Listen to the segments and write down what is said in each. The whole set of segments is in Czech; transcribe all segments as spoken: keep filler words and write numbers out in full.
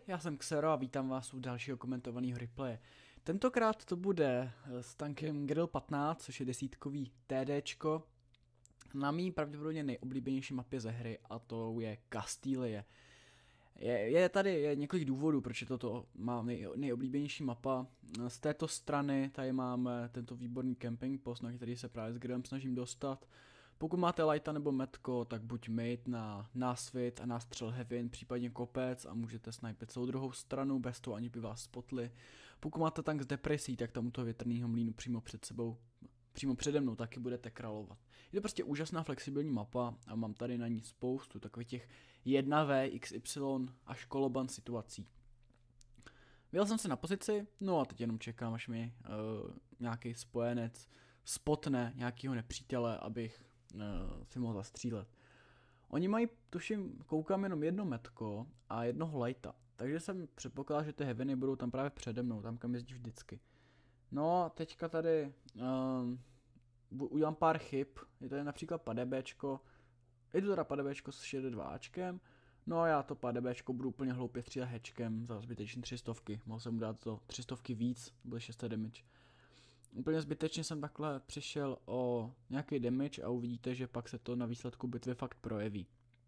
já jsem Xero a vítám vás u dalšího komentovaného replaye. Tentokrát to bude s tankem Grill patnáct, což je desítkový TDčko, na mý pravděpodobně nejoblíbenější mapě ze hry, a to je Kastilie. Je, je tady je několik důvodů, proč je toto má nej, nejoblíbenější mapa. Z této strany tady máme tento výborný camping post, na který se právě s Grillem snažím dostat. Pokud máte lighta nebo metko, tak buď mate na násvit a nástřel heavy, případně kopec a můžete snipet celou druhou stranu, bez toho ani by vás spotli. Pokud máte tank s depresí, tak tam u toho větrného mlýnu přímo před sebou, přímo přede mnou taky budete královat. Je to prostě úžasná flexibilní mapa a mám tady na ní spoustu takových těch jedna vé, iks ypsilon až koloban situací. Vyjel jsem se na pozici, no a teď jenom čekám, až mi uh, nějaký spojenec spotne nějakého nepřítele, abych uh, si mohl zastřílet. Oni mají, tuším, koukám jenom jedno metko a jednoho lighta, takže jsem předpokládal, že ty heaveny budou tam právě přede mnou, tam kam jezdí vždycky. No a teďka tady um, udělám pár chyb, je tady například padebéčko, je to teda padebéčko s šedesát dvačkem, no a já to padebéčko budu úplně hloupě střílet hečkem za zbytečný tři stovky, mohl jsem mu dát to tři stovky víc, bude šest set damage. Úplně zbytečně jsem takhle přišel o nějaký damage a uvidíte, že pak se to na výsledku bitvy fakt projeví.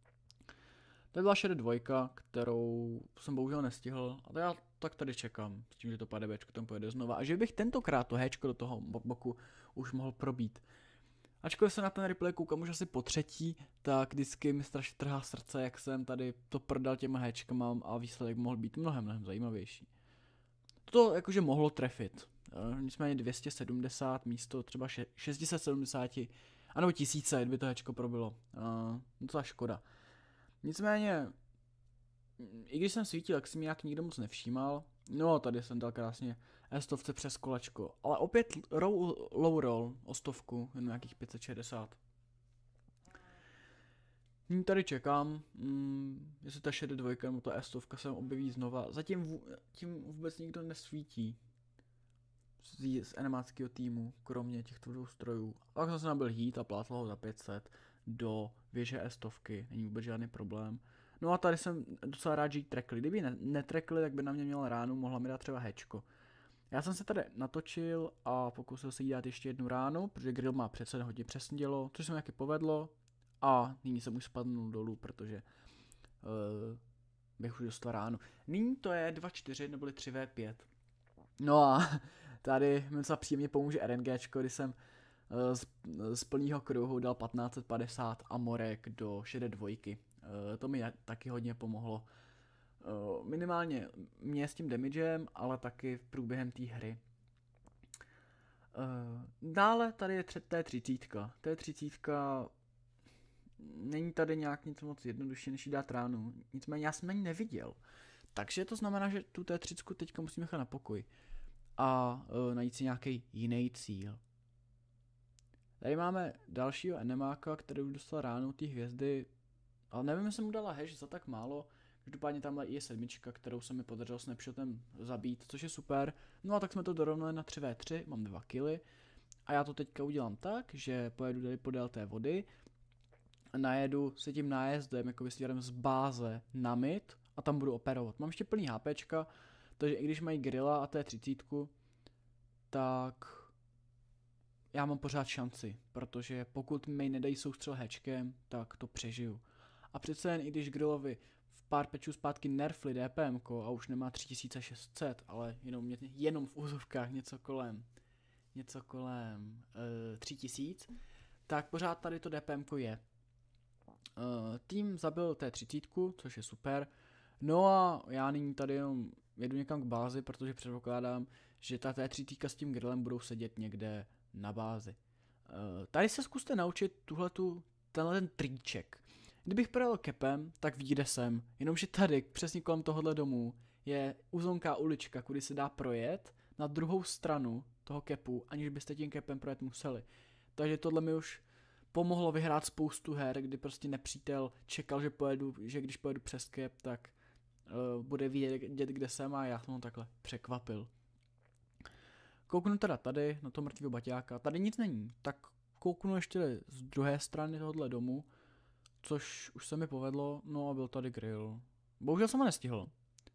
To byla šedesát dva, kterou jsem bohužel nestihl, a já tak tady čekám, s tím, že to padebéčko tam pojede znova a že bych tentokrát to héčko do toho boku už mohl probít. Ačkoliv se na ten replay koukám už asi po třetí, tak vždycky mi strašně trhá srdce, jak jsem tady to prdal těma héčkama a výsledek mohl být mnohem, mnohem zajímavější. To jakože mohlo trefit, nicméně dvě stě sedmdesát místo třeba šest set sedmdesát, anebo tisíce, kdyby to héčko probilo, docela škoda. Nicméně, i když jsem svítil, tak si mi nějak nikdo moc nevšímal. No, tady jsem dal krásně estovce přes kolečko, ale opět roll, low roll o stovku, jen nějakých pět set šedesát. Nyní tady čekám, mm, jestli ta šedesát dva nebo ta estovka se objeví znova. Zatím vů, tím vůbec nikdo nesvítí z, z enemáckého týmu, kromě těchto dvou strojů. A pak jsem se nabil heat a plátl ho za pět set do věže estovky, není vůbec žádný problém. No a tady jsem docela rád, že ji trackli. Kdyby ne netrekli, tak by na mě měla ránu, mohla mi dát třeba hečko. Já jsem se tady natočil a pokusil se jí dát ještě jednu ránu, protože Grill má přece hodně přesně dělo, což se mi taky povedlo. A nyní jsem už spadnul dolů, protože uh, bych už dostal ránu. Nyní to je dva čtyři neboli tři vé pět. No a tady mi docela příjemně pomůže RNGčko, kdy jsem uh, z, z plného kruhu dal patnáct set padesát amorek do šedesát dva. Uh, to mi taky hodně pomohlo. Uh, minimálně mě s tím damagem, ale taky v průběhem té hry. Uh, dále tady je T třicet. T třicet není tady nějak nic moc jednodušší, než jí dát ránu. Nicméně já jsem ani neviděl. Takže to znamená, že tu T třicet teďka musím nechat na pokoj. A uh, najít si nějaký jiný cíl. Tady máme dalšího enemáka, který už dostal ránu té hvězdy. Ale nevím, jestli mu dala hash za tak málo. Každopádně tamhle je sedm, kterou se mi podařilo snapshotem zabít, což je super. No a tak jsme to dorovnali na tři vé tři, mám dva killy. A já to teďka udělám tak, že pojedu tady podél té vody. A najedu se tím nájezdem, jako směrem z báze na mid a tam budu operovat. Mám ještě plný HPčka, takže i když mají Grilla a T třicet, tak já mám pořád šanci, protože pokud mi nedají soustřel hečkem, tak to přežiju. A přece jen i když Grillovi v pár pečů zpátky nerfli DPMko a už nemá tři tisíce šest set, ale jenom, jenom v úzovkách něco kolem, něco kolem uh, tři tisíce, tak pořád tady to DPMko je. Uh, tým zabil T třicet, což je super. No a já nyní tady jenom jedu někam k bázi, protože předpokládám, že ta T třicet s tím Grillem budou sedět někde na bázi. Uh, tady se zkuste naučit tuhletu, tenhle ten triček. Kdybych projel kepem, tak ví, kde jsem. Jenomže tady, přesně kolem tohohle domu, je uzonká ulička, kudy se dá projet na druhou stranu toho kepu, aniž byste tím kepem projet museli. Takže tohle mi už pomohlo vyhrát spoustu her, kdy prostě nepřítel čekal, že pojedu, že když pojedu přes kep, tak uh, bude vidět, kde jsem, a já jsem ho takhle překvapil. Kouknu teda tady na to mrtvého baťáka, tady nic není, tak kouknu ještě z druhé strany tohohle domu, což už se mi povedlo, no a byl tady Grill. Bohužel jsem ho nestihl.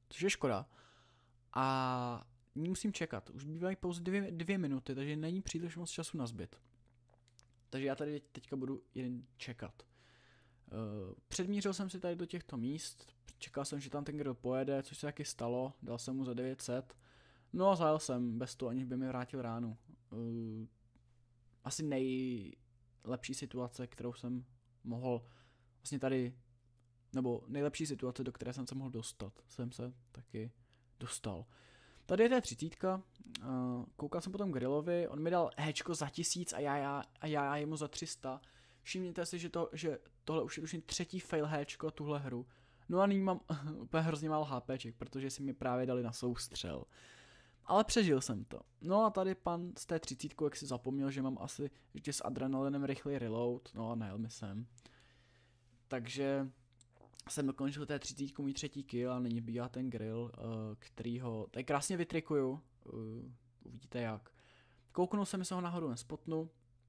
což je škoda. A musím čekat, už bývají pouze dvě, dvě minuty, takže není příliš moc času na zbyt. Takže já tady teďka budu jen čekat. Uh, předmířil jsem si tady do těchto míst, čekal jsem, že tam ten grill pojede, což se taky stalo, dal jsem mu za devět set. No a zajel jsem, bez toho, aniž by mi vrátil ránu. Uh, asi nejlepší situace, kterou jsem mohl vlastně tady, nebo nejlepší situace, do které jsem se mohl dostat, jsem se taky dostal. Tady je ta třicítka, uh, koukal jsem potom grillovi, on mi dal héčko za tisíc a já, já, a já jemu za tři sta. Všimněte si, že, to, že tohle už je už třetí fail héčko tuhle hru. No a nyní mám úplně hrozně málo HPček, protože si mi právě dali na soustřel. Ale přežil jsem to. No a tady pan z té třicítku, jak si zapomněl, že mám asi ještě s adrenalinem rychlý reload, no a nejel mi sem. Takže jsem dokončil té třicítku můj třetí kill a nyní bývá ten grill, uh, který ho tady krásně vytrikuju, uh, uvidíte jak. Kouknul jsem, se ho nahoru nespotnu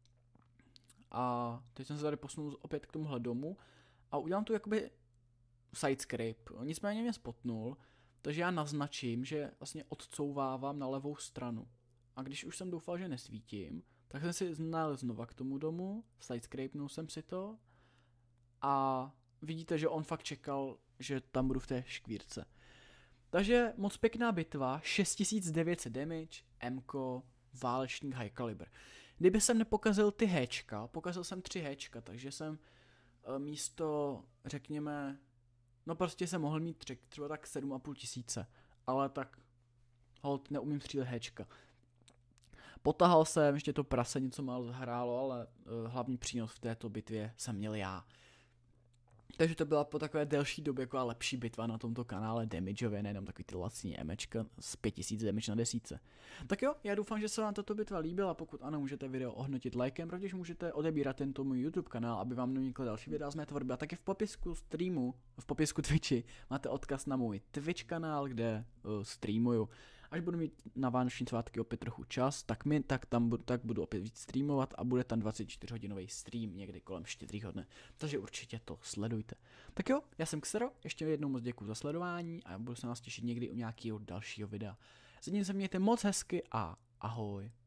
a teď jsem se tady posunul opět k tomuhle domu a udělám tu jakoby sidescrape, nicméně mě spotnul, takže já naznačím, že vlastně odcouvávám na levou stranu. A když už jsem doufal, že nesvítím, tak jsem si najel znova k tomu domu, sidescrapenul jsem si to a vidíte, že on fakt čekal, že tam budu v té škvírce. Takže moc pěkná bitva, šest tisíc devět set damage, M-ko, válečník high caliber. Kdyby jsem nepokazil ty héčka, pokazil jsem tři héčka, takže jsem místo, řekněme, no prostě jsem mohl mít tři, třeba tak sedm a půl tisíce, ale tak hold, neumím střílet héčka. Potahal jsem, ještě to prase něco málo zahrálo, ale uh, hlavní přínos v této bitvě jsem měl já. Takže to byla po takové delší době jako lepší bitva na tomto kanále damageově, nejenom takový ty lacní emečka z pět tisíc damage na desítce. Tak jo, já doufám, že se vám tato bitva líbila, pokud ano, můžete video ohodnotit lajkem, rovněž můžete odebírat tento můj YouTube kanál, aby vám neunikly další videa z mé tvorby. A taky v popisku streamu, v popisku Twitchi máte odkaz na můj Twitch kanál, kde uh, streamuju. Až budu mít na vánoční svátky opět trochu čas, tak, mi, tak tam budu, tak budu opět víc streamovat a bude tam dvacetičtyřhodinový stream někdy kolem štědrýho dne. Takže určitě to sledujte. Tak jo, já jsem Xero, ještě jednou moc děkuji za sledování a budu se nás těšit někdy u nějakého dalšího videa. Zatím se mějte moc hezky a ahoj.